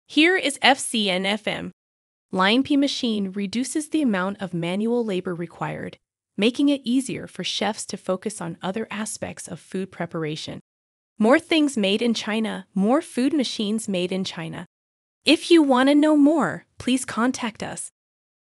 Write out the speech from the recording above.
Here is FCNFM. Liangpi machine reduces the amount of manual labor required, making it easier for chefs to focus on other aspects of food preparation. More things made in China, more food machines made in China. If you want to know more, please contact us.